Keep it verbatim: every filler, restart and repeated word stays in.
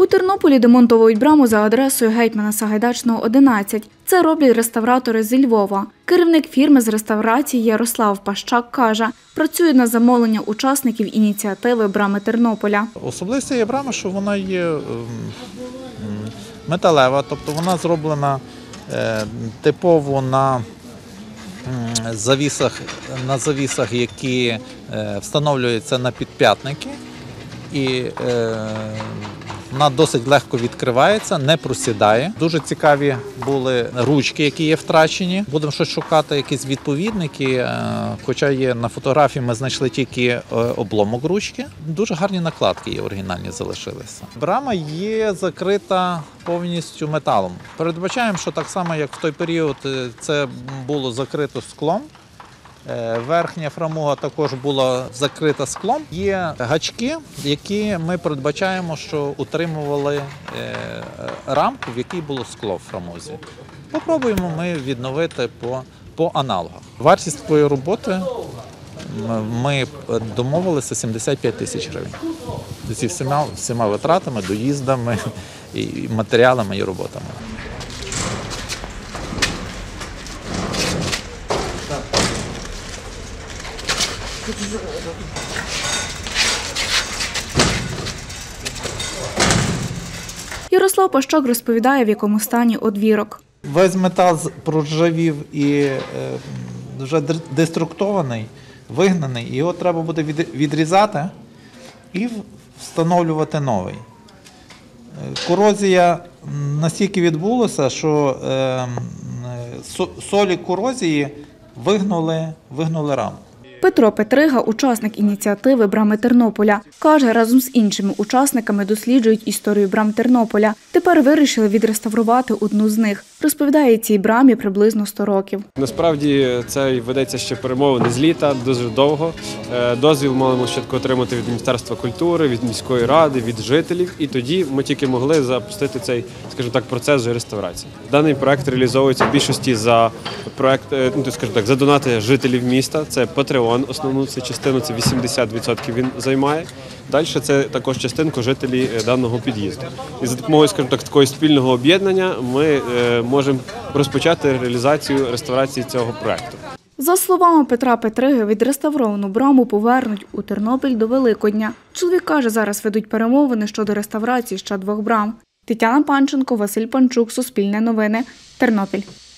Тернополі демонтовують браму за адресою Гетьмана Сагайдачного, одинадцять. Це роблять реставратори зі Львова. Керівник фірми з реставрації Ярослав Пащак каже, працює на замовлення учасників ініціативи «Брами Тернополя». Особливість цієї брами, що вона є металева, тобто вона зроблена типово на завісах, на завісах, які встановлюються на підп'ятники. І вона досить легко відкривається, не просідає. Дуже цікаві були ручки, які є втрачені. Будемо щось шукати, якісь відповідники, хоча є на фотографії ми знайшли тільки обломок ручки. Дуже гарні накладки є, оригінальні залишилися. Брама є закрита повністю металом. Передбачаємо, що так само, як в той період це було закрито склом. Верхня фрамуга також була закрита склом. Є гачки, які ми передбачаємо, що утримували рамку, в якій було скло в фрамузі. Попробуємо ми відновити по, по аналогах. Вартість такої роботи ми домовилися сімдесят п'ять тисяч гривень. Зі всіма, всіма витратами, доїздами, і матеріалами і роботами. Ярослав Пащак розповідає, в якому стані одвірок. Весь метал проржавів і вже деструктований, вигнаний. Його треба буде відрізати і встановлювати новий. Корозія настільки відбулася, що солі корозії вигнули, вигнули раму. Петро Петрига, учасник ініціативи «Брами Тернополя», каже, разом з іншими учасниками досліджують історію брам Тернополя. Тепер вирішили відреставрувати одну з них. Розповідає, цій брамі приблизно сто років. Насправді це ведеться ще перемовини з літа, дуже довго. Дозвіл мали спочатку отримати від Міністерства культури, від міської ради, від жителів. І тоді ми тільки могли запустити цей, скажімо так, процес реставрації. Даний проект реалізовується в більшості за проект, ну, скажімо так, за донати жителів міста. Це Патреон, основну цю частину, це вісімдесят відсотків він займає. Далі це також частинку жителі даного під'їзду. І за допомогою, скажімо так, такого спільного об'єднання ми можемо розпочати реалізацію реставрації цього проекту. За словами Петра Петриги, відреставровану браму повернуть у Тернопіль до Великодня. Чоловік каже, зараз ведуть перемовини щодо реставрації ще двох брам. Тетяна Панченко, Василь Панчук, Суспільне новини, Тернопіль.